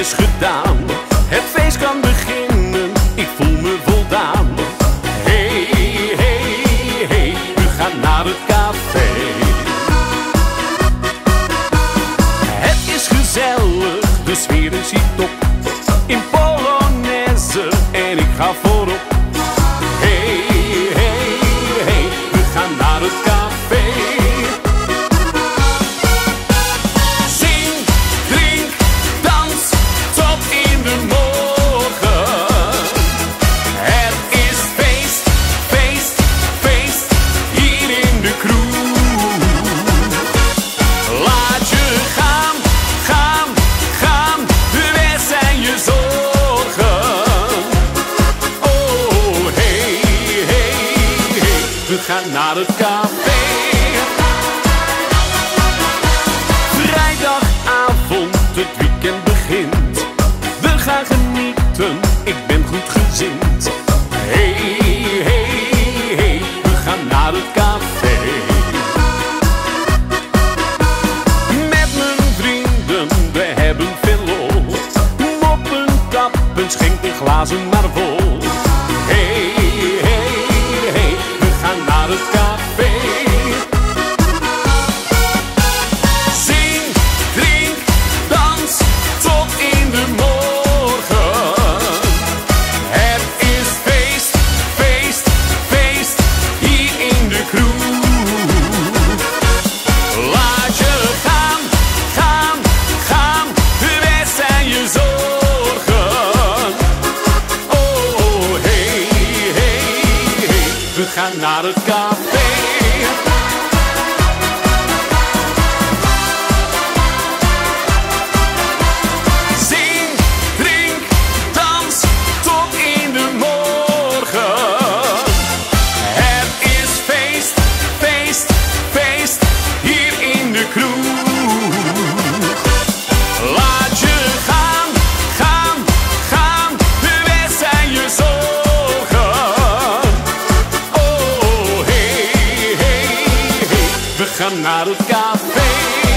is gedaan, het feest kan beginnen, ik voel me voldaan. Hey, hey, hey, we gaan naar het café. Het is gezellig, de sfeer is hier top. In Polonaise en ik ga voorop. Hey, hey, hey, we gaan naar het café. Zing, drink, dans, tot in de morgen. Er is feest, feest, feest, hier in de kroeg. Laat je gaan, gaan, gaan, weg zijn je zorgen. Oh, hey, hey, hey, we gaan naar het café. Vrijdagavond, het weekend begint. We gaan genieten, ik ben goed gezind. Hey, hey, hey, we gaan naar het café. Met mijn vrienden, we hebben veel lol. Moppen, tappen, schenken glazen maar vol. Hey, hey, hey, we gaan naar het café. Zing, drink, dans, tot in de morgen. Het is feest, feest, feest, hier in de kroeg. Laat je gaan, gaan, gaan, weg zijn je zorgen. Oh, hey, hey, hey, we gaan naar het café. Zing, drink, dans, tot in de morgen. Het is feest, feest, feest, hier in de kroeg. Laat je gaan, gaan, gaan, weg zijn je zorgen. Oh, hey, hey, hey, we gaan naar het café.